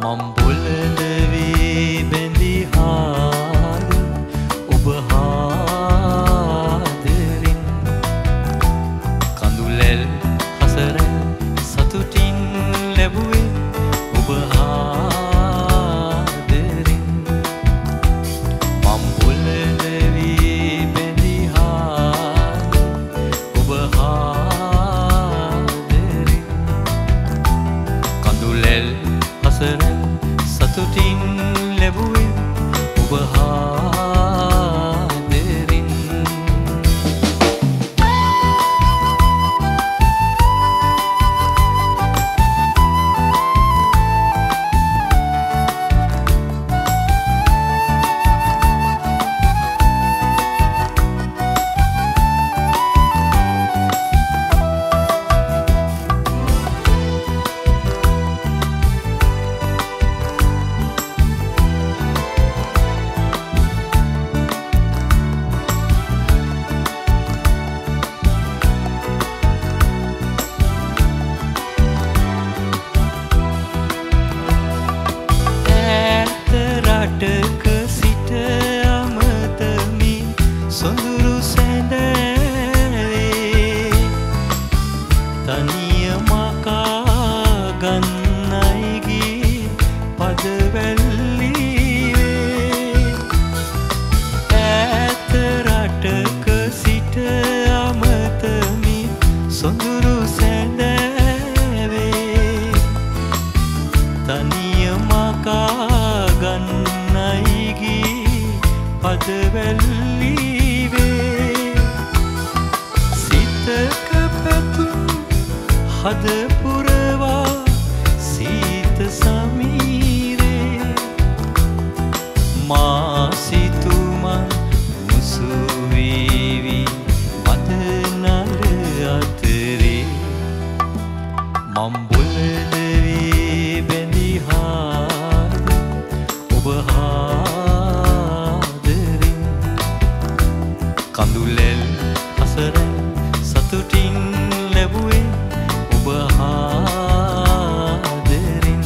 මම් බොළඳ වී බැඳි හාද ඔබ හාදරින් කඳුලැල් හසරැල් සතුටින් ලැබුවේ ඔබ හාදරින් මම් බොළඳ වී බැඳි හාද ඔබ හාදරින් කඳුලැල් හසරැල් සතුටින් ලැබුවේ ඔබ හාදරින් රටක සිට අමතමින් සොඳුරු සැඳවේ තනිය මකා ගන්නයි ගී පදවැල්ලිවේ ඈත රටක සිට අමතමින් සොඳුරු සැඳවේ තනිය මකා පදවැල්ලිවේ සිතක පැතුම් හද පුරවා සීත සමීරේ මා සිතුමන් මුසුවේවි මදනර අතරේ මම් බොළඳ වී බැඳි හාද ඔබ කඳුලැල් හසරැල් සතුටින් ලැබුවේ ඔබ හාදරින්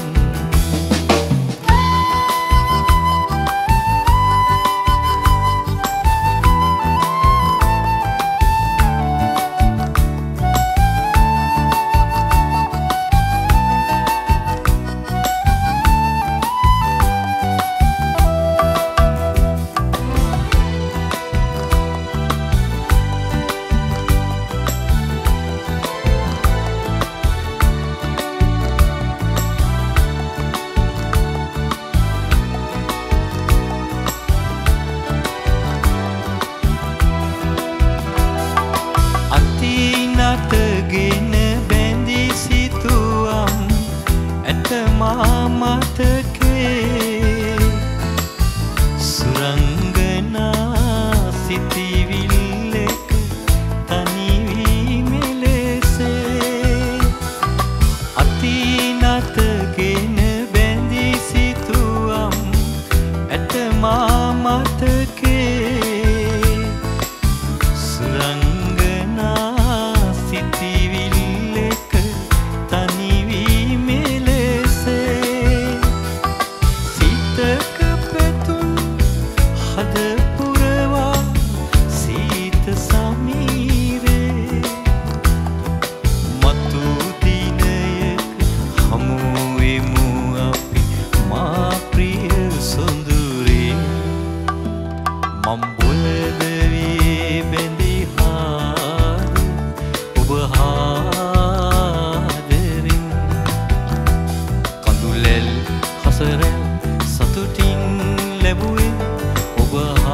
අතිනතගෙන බැඳි සිතුවම් ඇත මා මතකේ සුරංගනා සිතිවිල්ලක තනිවී මෙලෙසේ අතිනතගෙන බැඳි සිතුවම් ඇත මා මතකේ සිතිවිල්ලක තනිවී මෙලෙසේ සිතක පැතුම් හද පුරවා සීත සමීරේ මතු දිනයක හමුවෙමු අපි මා ප්‍රිය සොඳුරේ මම් බොළඳ වී බැඳි හාද ඔබ හාදරින් කඳුලැල් හසරැල් සතුටින් ලැබුවේ ඔබ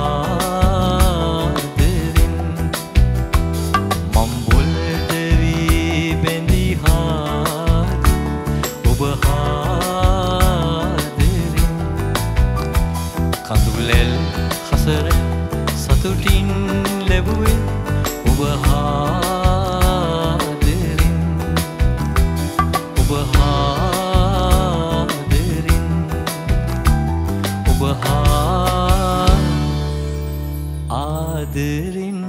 හාදරින් මම් බොළඳ වී බැඳි හාද ඔබ හාදරින් කඳුලැල් හසරැල් සතුටින් ලැබුවේ ඔබ හාදරින් ඔබ හාදරින් ඔබ ආදරින්